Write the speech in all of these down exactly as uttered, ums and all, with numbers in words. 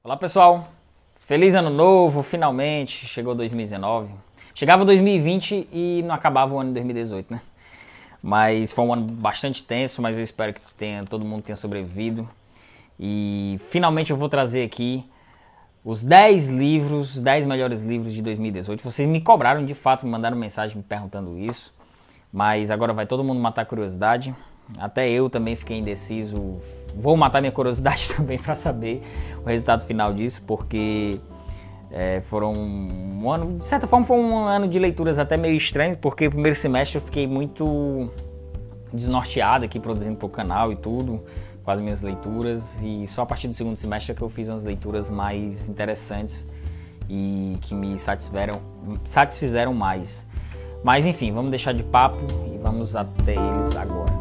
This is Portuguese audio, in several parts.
Olá pessoal, feliz ano novo, finalmente chegou dois mil e dezenove. Chegava dois mil e vinte e não acabava o ano de dois mil e dezoito, né? Mas foi um ano bastante tenso, mas eu espero que tenha, todo mundo tenha sobrevivido. E finalmente eu vou trazer aqui os dez livros, os dez melhores livros de dois mil e dezoito. Vocês me cobraram de fato, me mandaram mensagem me perguntando isso. Mas agora vai todo mundo matar a curiosidade. Até eu também fiquei indeciso. Vou matar minha curiosidade também para saber o resultado final disso, porque é, foram um ano, de certa forma foi um ano de leituras até meio estranho, porque o primeiro semestre eu fiquei muito desnorteado aqui produzindo pro canal e tudo, com as minhas leituras, e só a partir do segundo semestre é que eu fiz umas leituras mais interessantes e que me satisfizeram, satisfizeram mais. Mas enfim, vamos deixar de papo e vamos até eles agora.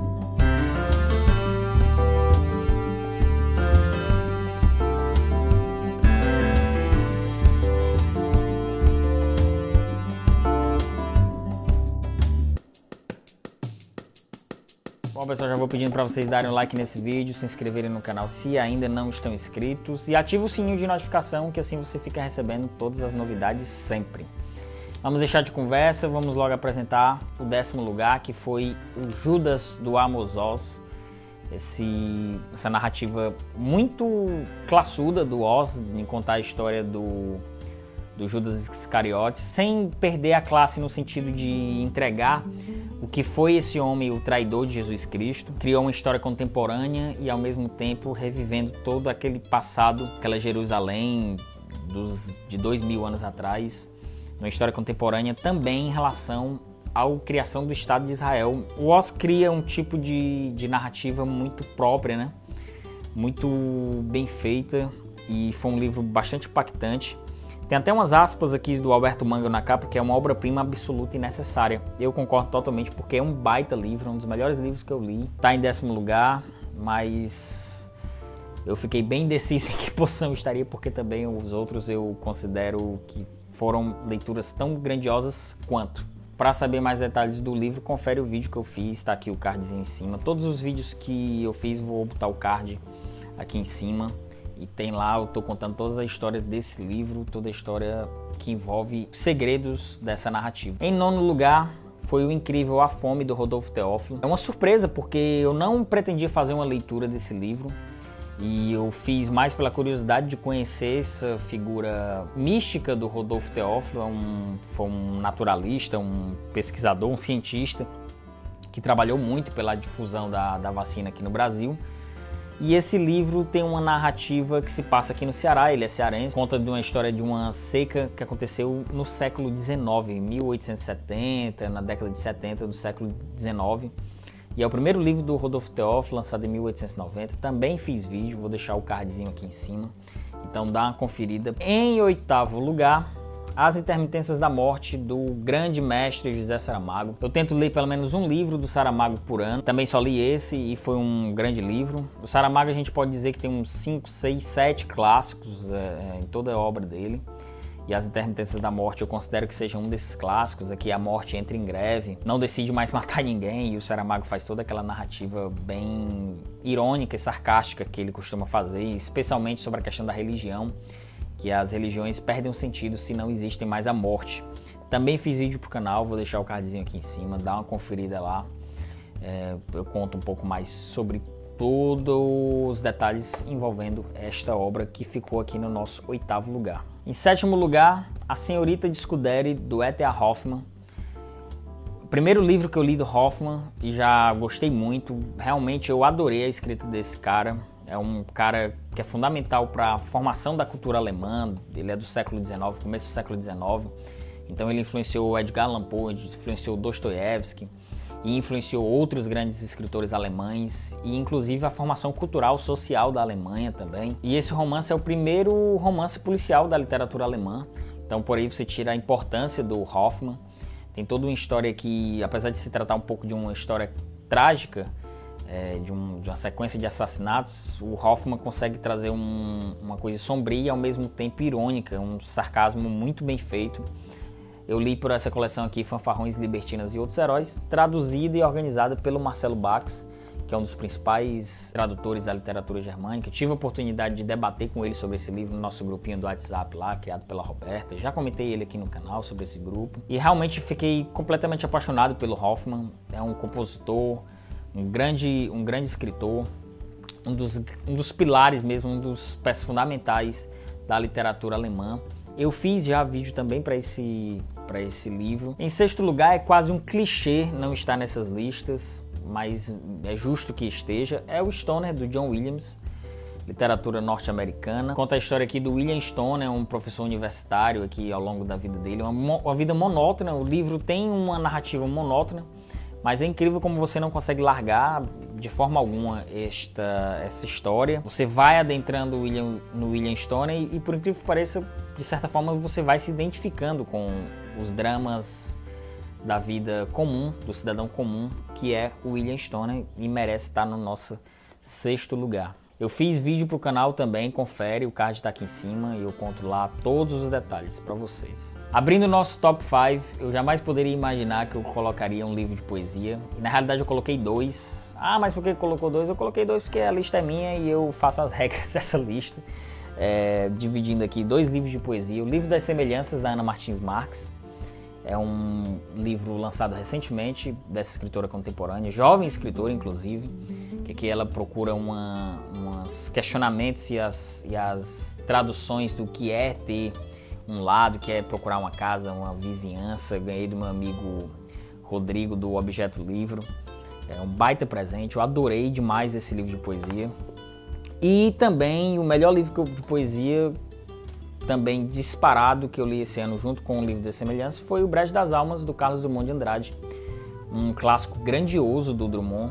Bom pessoal, já vou pedindo para vocês darem um like nesse vídeo, se inscreverem no canal se ainda não estão inscritos e ative o sininho de notificação, que assim você fica recebendo todas as novidades sempre. Vamos deixar de conversa, vamos logo apresentar o décimo lugar, que foi o Judas do Amos Oz. Esse, essa narrativa muito classuda do Oz, em contar a história do, do Judas Iscariotes, sem perder a classe no sentido de entregar o que foi esse homem, o traidor de Jesus Cristo. Criou uma história contemporânea e ao mesmo tempo revivendo todo aquele passado, aquela Jerusalém dos, de dois mil anos atrás. Uma história contemporânea também em relação à criação do Estado de Israel. O Oz cria um tipo de, de narrativa muito própria, né? Muito bem feita, e foi um livro bastante impactante. Tem até umas aspas aqui do Alberto Mango na capa, que é uma obra-prima absoluta e necessária. Eu concordo totalmente, porque é um baita livro, um dos melhores livros que eu li. Está em décimo lugar, mas eu fiquei bem indeciso em que posição estaria, porque também os outros eu considero que foram leituras tão grandiosas quanto. Para saber mais detalhes do livro, confere o vídeo que eu fiz, está aqui o cardzinho em cima. Todos os vídeos que eu fiz, vou botar o card aqui em cima. E tem lá, eu estou contando toda a história desse livro, toda a história que envolve segredos dessa narrativa. Em nono lugar, foi o incrível A Fome, do Rodolfo Teófilo. É uma surpresa, porque eu não pretendia fazer uma leitura desse livro. E eu fiz mais pela curiosidade de conhecer essa figura mística do Rodolfo Teófilo. É um, foi um naturalista, um pesquisador, um cientista que trabalhou muito pela difusão da, da vacina aqui no Brasil. E esse livro tem uma narrativa que se passa aqui no Ceará, ele é cearense, conta de uma história de uma seca que aconteceu no século dezenove, em mil oitocentos e setenta, na década de setenta do século dezenove. E é o primeiro livro do Rodolfo Teófilo, lançado em mil oitocentos e noventa. Também fiz vídeo, vou deixar o cardzinho aqui em cima. Então dá uma conferida. Em oitavo lugar, As Intermitências da Morte, do grande mestre José Saramago. Eu tento ler pelo menos um livro do Saramago por ano. Também só li esse e foi um grande livro. O Saramago a gente pode dizer que tem uns cinco, seis, sete clássicos é, em toda a obra dele. E As Intermitências da Morte eu considero que seja um desses clássicos. Aqui a morte entra em greve, não decide mais matar ninguém, e o Saramago faz toda aquela narrativa bem irônica e sarcástica que ele costuma fazer, especialmente sobre a questão da religião, que as religiões perdem o sentido se não existem mais a morte. Também fiz vídeo pro canal, vou deixar o cardzinho aqui em cima, dá uma conferida lá. É, eu conto um pouco mais sobre todos os detalhes envolvendo esta obra que ficou aqui no nosso oitavo lugar. Em sétimo lugar, A Senhorita de Scuderi, do E T A Hoffmann. O primeiro livro que eu li do Hoffmann e já gostei muito. Realmente eu adorei a escrita desse cara. É um cara que é fundamental para a formação da cultura alemã. Ele é do século dezenove, começo do século dezenove. Então ele influenciou Edgar Allan Poe, influenciou Dostoiévski e influenciou outros grandes escritores alemães, e inclusive a formação cultural social da Alemanha também. E esse romance é o primeiro romance policial da literatura alemã, então por aí você tira a importância do Hoffmann. Tem toda uma história que, apesar de se tratar um pouco de uma história trágica, é, de, um, de uma sequência de assassinatos, o Hoffmann consegue trazer um, uma coisa sombria e ao mesmo tempo irônica, um sarcasmo muito bem feito. Eu li por essa coleção aqui, Fanfarrões, Libertinas e Outros Heróis, traduzida e organizada pelo Marcelo Bax, que é um dos principais tradutores da literatura germânica. Tive a oportunidade de debater com ele sobre esse livro no nosso grupinho do WhatsApp lá, criado pela Roberta. Já comentei ele aqui no canal sobre esse grupo. E realmente fiquei completamente apaixonado pelo Hoffmann. É um compositor, um grande, um grande escritor, um dos, um dos pilares mesmo, um dos peças fundamentais da literatura alemã. Eu fiz já vídeo também para esse, para esse livro. Em sexto lugar, é quase um clichê não estar nessas listas, mas é justo que esteja. É o Stoner, do John Williams, literatura norte-americana. Conta a história aqui do William Stoner, um professor universitário aqui ao longo da vida dele. Uma, uma vida monótona, o livro tem uma narrativa monótona, mas é incrível como você não consegue largar de forma alguma esta, essa história. Você vai adentrando o William, no William Stoner e, e, por incrível que pareça, de certa forma você vai se identificando com os dramas da vida comum, do cidadão comum, que é o William Stoner, e merece estar no nosso sexto lugar. Eu fiz vídeo pro canal também, confere, o card está aqui em cima e eu conto lá todos os detalhes para vocês. Abrindo o nosso top cinco, eu jamais poderia imaginar que eu colocaria um livro de poesia. E na realidade eu coloquei dois. Ah, mas por que colocou dois? Eu coloquei dois porque a lista é minha e eu faço as regras dessa lista. É, dividindo aqui dois livros de poesia. O Livro das Semelhanças, da Ana Martins Marques. É um livro lançado recentemente dessa escritora contemporânea, jovem escritora inclusive, que aqui ela procura uma, uns questionamentos e as, e as traduções do que é ter um lado, que é procurar uma casa, uma vizinhança. Ganhei do meu amigo Rodrigo do Objeto Livro. É um baita presente, eu adorei demais esse livro de poesia. E também o melhor livro de poesia, também disparado, que eu li esse ano junto com o Livro das Semelhanças, foi o Brejo das Almas, do Carlos Drummond de Andrade. Um clássico grandioso do Drummond.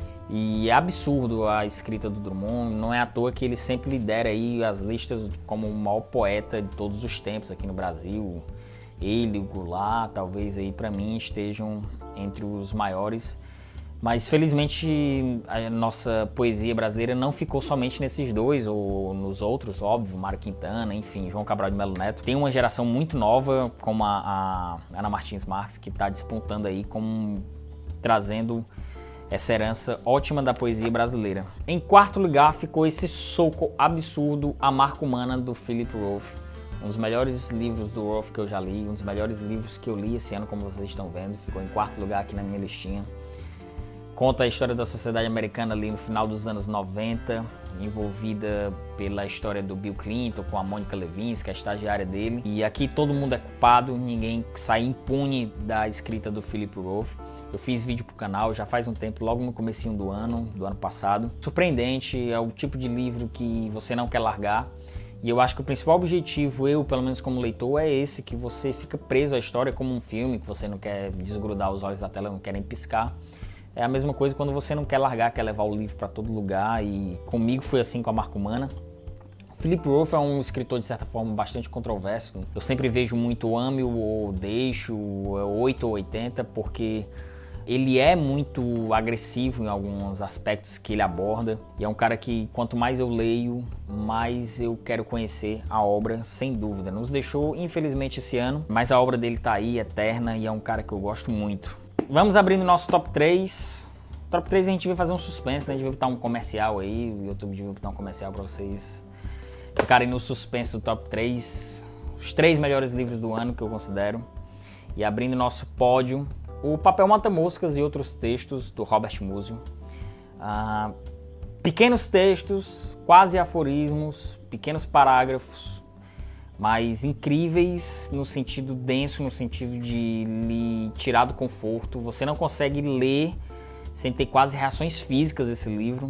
E é absurdo a escrita do Drummond, não é à toa que ele sempre lidera aí as listas como o maior poeta de todos os tempos aqui no Brasil. Ele, o Goulart, talvez aí para mim estejam entre os maiores. Mas felizmente a nossa poesia brasileira não ficou somente nesses dois ou nos outros, óbvio, Mário Quintana, enfim, João Cabral de Melo Neto. Tem uma geração muito nova, como a, a Ana Martins Marques, que está despontando aí, como trazendo essa herança ótima da poesia brasileira. Em quarto lugar ficou esse soco absurdo, A Marca Humana, do Philip Roth. Um dos melhores livros do Roth que eu já li, um dos melhores livros que eu li esse ano, como vocês estão vendo. Ficou em quarto lugar aqui na minha listinha. Conta a história da sociedade americana ali no final dos anos noventa, envolvida pela história do Bill Clinton com a Mônica Lewinsky, a estagiária dele. E aqui todo mundo é culpado, ninguém sai impune da escrita do Philip Roth. Eu fiz vídeo pro canal já faz um tempo, logo no comecinho do ano, do ano passado. Surpreendente, é o tipo de livro que você não quer largar. E eu acho que o principal objetivo, eu pelo menos como leitor, é esse, que você fica preso à história como um filme, que você não quer desgrudar os olhos da tela, não quer nem piscar. É a mesma coisa quando você não quer largar, quer levar o livro para todo lugar, e comigo foi assim com A Marca Humana. O Philip Roth é um escritor de certa forma bastante controverso. Eu sempre vejo muito ame ou deixo, oito ou oitenta, porque ele é muito agressivo em alguns aspectos que ele aborda. E é um cara que quanto mais eu leio, mais eu quero conhecer a obra, sem dúvida. Nos deixou infelizmente esse ano, mas a obra dele tá aí, eterna, e é um cara que eu gosto muito. Vamos abrindo nosso top três. Top três a gente vai fazer um suspense, né? A gente vai botar um comercial aí. O YouTube vai botar um comercial para vocês ficarem no suspense do top três. Os três melhores livros do ano que eu considero. E abrindo nosso pódio, O Papel Mata-Moscas e Outros Textos, do Robert Musil. Ah, pequenos textos, quase aforismos, pequenos parágrafos, mas incríveis no sentido denso, no sentido de lhe tirar do conforto. Você não consegue ler sem ter quase reações físicas esse livro.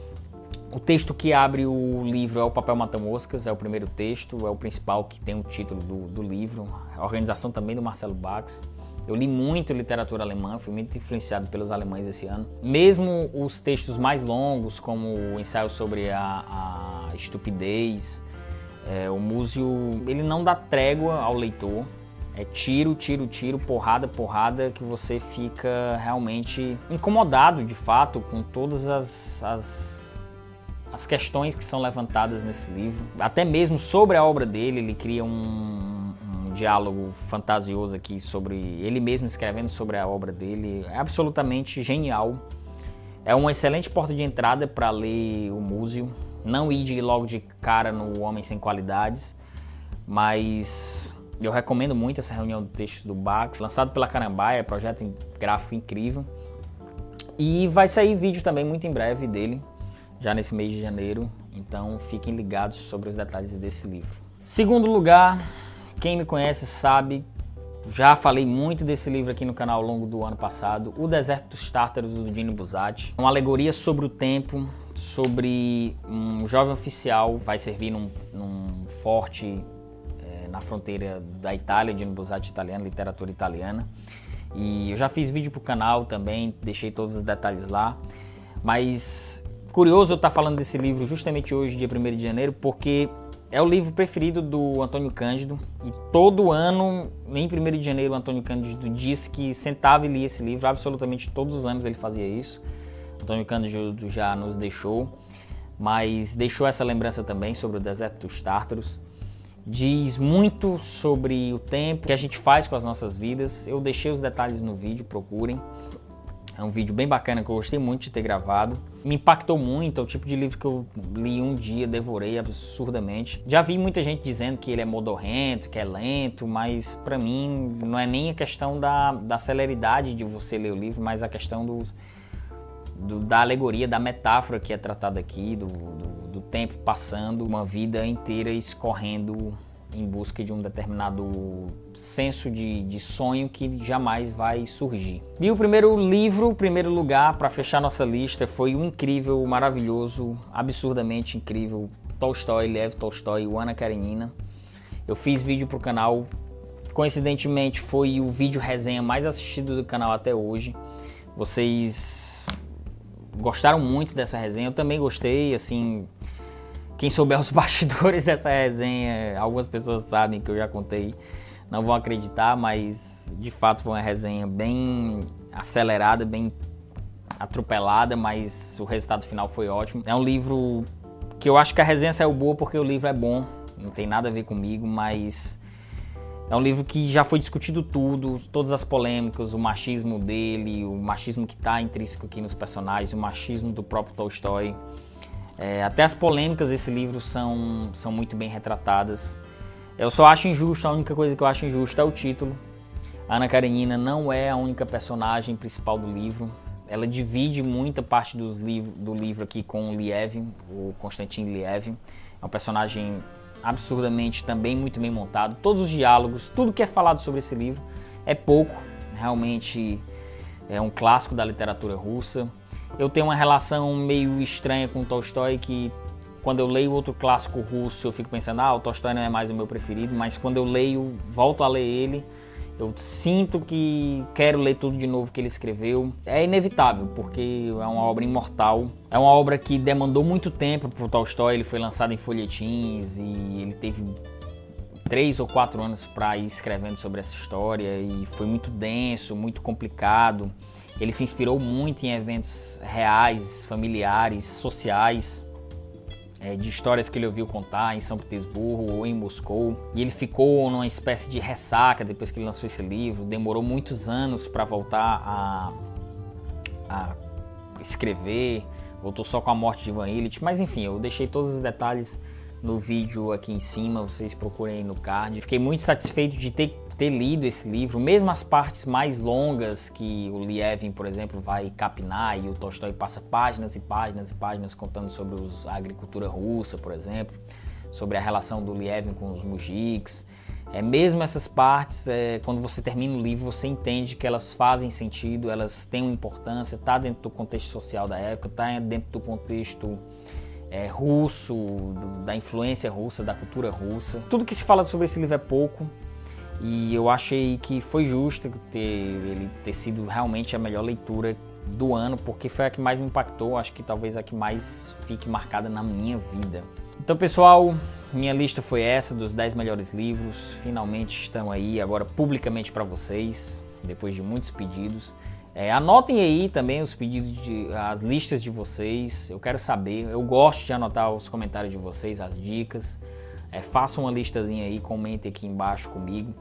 O texto que abre o livro é O Papel Mata-Moscas, é o primeiro texto, é o principal, que tem o título do, do livro. A organização também do Marcelo Bax. Eu li muito literatura alemã, fui muito influenciado pelos alemães esse ano. Mesmo os textos mais longos, como o ensaio sobre a, a estupidez, É, o Musil, ele não dá trégua ao leitor, é tiro, tiro, tiro, porrada, porrada, que você fica realmente incomodado de fato com todas as, as, as questões que são levantadas nesse livro. Até mesmo sobre a obra dele, ele cria um, um diálogo fantasioso aqui sobre ele mesmo escrevendo sobre a obra dele. É absolutamente genial. É uma excelente porta de entrada para ler o Múzio. Não ir de logo de cara no Homem Sem Qualidades, mas eu recomendo muito essa reunião de textos do Bax, lançado pela Carambaia, projeto gráfico incrível. E vai sair vídeo também muito em breve dele, já nesse mês de janeiro, então fiquem ligados sobre os detalhes desse livro. Segundo lugar, quem me conhece sabe, já falei muito desse livro aqui no canal ao longo do ano passado, O Deserto dos Tártaros, do Dino Buzzati. Uma alegoria sobre o tempo, sobre um jovem oficial, vai servir num, num forte é, na fronteira da Itália, Dino Buzzati italiano, literatura italiana. E eu já fiz vídeo pro canal também, deixei todos os detalhes lá. Mas curioso eu estar falando desse livro justamente hoje, dia primeiro de janeiro, porque é o livro preferido do Antônio Cândido. E todo ano, em primeiro de janeiro, o Antônio Cândido disse que sentava e lia esse livro. Absolutamente todos os anos ele fazia isso. Antônio Cândido já nos deixou, mas deixou essa lembrança também sobre o Deserto dos Tártaros. Diz muito sobre o tempo que a gente faz com as nossas vidas. Eu deixei os detalhes no vídeo, procurem. É um vídeo bem bacana que eu gostei muito de ter gravado. Me impactou muito, é o tipo de livro que eu li um dia, devorei absurdamente. Já vi muita gente dizendo que ele é modorrento, que é lento, mas pra mim não é nem a questão da, da celeridade de você ler o livro, mas a questão dos, do, da alegoria, da metáfora que é tratada aqui, do, do, do tempo passando, uma vida inteira escorrendo em busca de um determinado senso de, de sonho que jamais vai surgir. E o primeiro livro, o primeiro lugar para fechar nossa lista foi o incrível, maravilhoso, absurdamente incrível Tolstói, Lev Tolstói, o Ana Karenina. Eu fiz vídeo pro canal, coincidentemente foi o vídeo resenha mais assistido do canal até hoje. Vocês gostaram muito dessa resenha, eu também gostei, assim... Quem souber os bastidores dessa resenha, algumas pessoas sabem que eu já contei, não vão acreditar, mas de fato foi uma resenha bem acelerada, bem atropelada, mas o resultado final foi ótimo. É um livro que eu acho que a resenha saiu boa porque o livro é bom, não tem nada a ver comigo, mas é um livro que já foi discutido tudo, todas as polêmicas, o machismo dele, o machismo que está intrínseco aqui nos personagens, o machismo do próprio Tolstói. É, até as polêmicas desse livro são, são muito bem retratadas. Eu só acho injusto, a única coisa que eu acho injusta é o título. A Ana Karenina não é a única personagem principal do livro. Ela divide muita parte dos livro, do livro aqui com o Lievin, o Konstantin Lievin. É um personagem absurdamente também muito bem montado. Todos os diálogos, tudo que é falado sobre esse livro é pouco. Realmente é um clássico da literatura russa. Eu tenho uma relação meio estranha com o Tolstói, que quando eu leio outro clássico russo eu fico pensando, ah, o Tolstói não é mais o meu preferido, mas quando eu leio, volto a ler ele, eu sinto que quero ler tudo de novo que ele escreveu. É inevitável, porque é uma obra imortal, é uma obra que demandou muito tempo para o Tolstói, ele foi lançado em folhetins e ele teve três ou quatro anos para ir escrevendo sobre essa história e foi muito denso, muito complicado. Ele se inspirou muito em eventos reais, familiares, sociais, é, de histórias que ele ouviu contar em São Petersburgo ou em Moscou. E ele ficou numa espécie de ressaca depois que ele lançou esse livro. Demorou muitos anos para voltar a, a escrever. Voltou só com a morte de Ivan Ilitch. Mas enfim, eu deixei todos os detalhes no vídeo aqui em cima. Vocês procurem aí no card. Fiquei muito satisfeito de ter ter lido esse livro, mesmo as partes mais longas que o Lievin, por exemplo, vai capinar e o Tolstói passa páginas e páginas e páginas contando sobre os, a agricultura russa, por exemplo, sobre a relação do Lievin com os mujiks. É, mesmo essas partes, é, quando você termina o livro, você entende que elas fazem sentido, elas têm uma importância, está dentro do contexto social da época, está dentro do contexto é, russo, do, da influência russa, da cultura russa. Tudo que se fala sobre esse livro é pouco. E eu achei que foi justo ter, ele ter sido realmente a melhor leitura do ano, porque foi a que mais me impactou, acho que talvez a que mais fique marcada na minha vida. Então, pessoal, minha lista foi essa dos dez melhores livros, finalmente estão aí agora publicamente para vocês, depois de muitos pedidos. É, anotem aí também os pedidos, de, as listas de vocês, eu quero saber, eu gosto de anotar os comentários de vocês, as dicas. É, façam uma listazinha aí, comentem aqui embaixo comigo.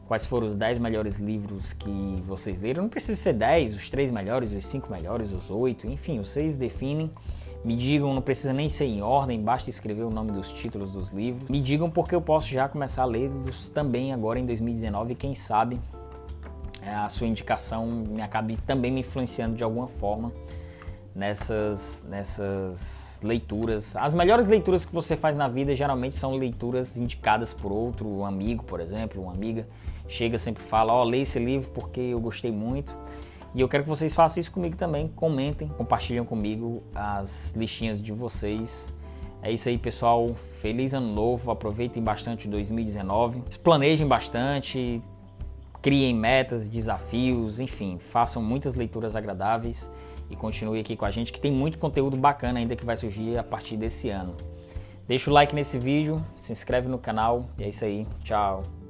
quais foram os dez melhores livros que vocês leram. Não precisa ser dez, os três melhores, os cinco melhores, os oito, enfim, vocês definem. Me digam, não precisa nem ser em ordem, basta escrever o nome dos títulos dos livros. Me digam porque eu posso já começar a lê-los também agora em dois mil e dezenove e quem sabe a sua indicação me acabe também me influenciando de alguma forma nessas, nessas leituras. As melhores leituras que você faz na vida geralmente são leituras indicadas por outro, um amigo, por exemplo, uma amiga. Chega sempre e fala, ó, leia esse livro porque eu gostei muito. E eu quero que vocês façam isso comigo também, comentem, compartilhem comigo as listinhas de vocês. É isso aí, pessoal, feliz ano novo, aproveitem bastante o dois mil e dezenove, se planejem bastante, criem metas, desafios, enfim, façam muitas leituras agradáveis e continue aqui com a gente que tem muito conteúdo bacana ainda que vai surgir a partir desse ano. Deixa o like nesse vídeo, se inscreve no canal e é isso aí, tchau!